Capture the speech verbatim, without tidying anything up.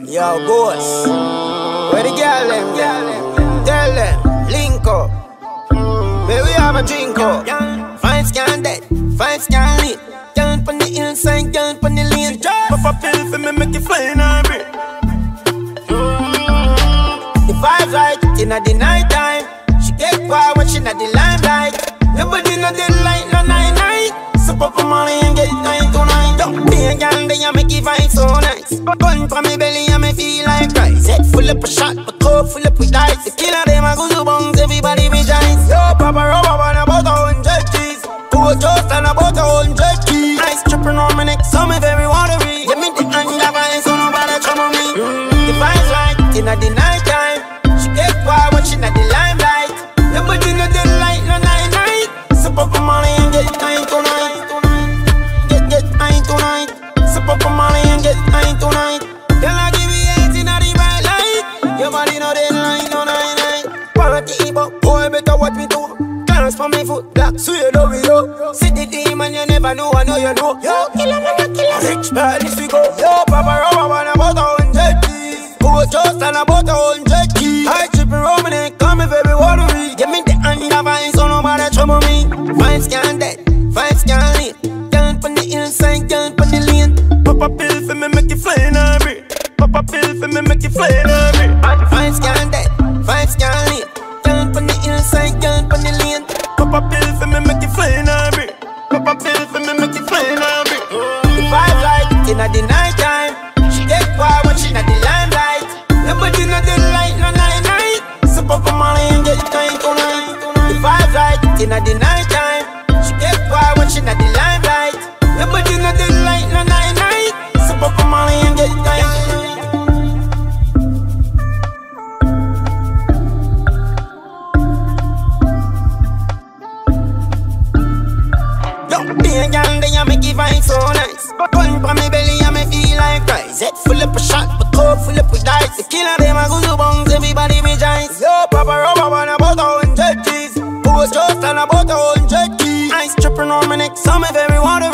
Yo, Ghost, where the girl them, girl? Tell them, link up. Where we have a drink up. Fine scan dead, fine scan lit. Girl pon the inside, girl pon the lane. Pop a pill for me, make it fly in a bit. The vibes right inna the night time. She get quiet when she inna the limelight. Nobody know the light, no night night. So pop a molly and get nine tonight. Don't be a girl, then you make it vibe so nice. Gun from me belly and me feel like rice. Head full up of shot, but cup full up with dice. The killer them a go to bones, everybody rejoice. Yo, Papa Rubber and about a hundred G's. Cool toast and about a hundred keys. Ice tripping on my neck, so me very watery. Give me the hand of ice, so nobody trouble me. Mm. The vibes right inna the night time. She get quiet when she inna the limelight. Nobody know the light, no night night. So pop a molly and get nine tonight. Get get nine tonight. So pop a molly and get nine tonight. Girl, I give you eight inna the bright light. Your body know the light, no night night. Party but boy better watch me do. Class for me foot black, so you know we know. See the demon you never know, I know you know. Yo, killer, man, killer. Rich man, this we go. Yo, Papa Rubber man about a hundred keys. Go just and about a hundred keys. I tripping Roman and call me very watery. Give me the hand of ice, so nobody trouble me. Fine scan dead, fine scan lit. Girl pon the inside, girl pon the lane. Pop a pill for me, make it fly in a bit. Pop a pill for me, make it fly in a bit. Fine scan dead, fine scan lit. Girl pon the inside, girl pon the lane. Pop a pill for me, make it fly in a bit. Pop a pill for me, make it fly in a bit. The vibes right inna the night time. She get quiet when she inna the limelight. Nobody know the light, no night night. So pop a molly and get nine tonight. The vibes right inna the night time. She get quiet when she inna the limelight. Nobody know the light, no night night. So pop a molly and get nine tonight. Be a girl, then you make it vibe so nice. Gun from me belly and me feel like rice. Head full up of shot, but cup full up with dice. The killer them a go to bones, everybody rejoice. Yo, Papa Rubber man about a hundred G's. Go just and about a hundred keys. Ice tripping on my neck, so me very water.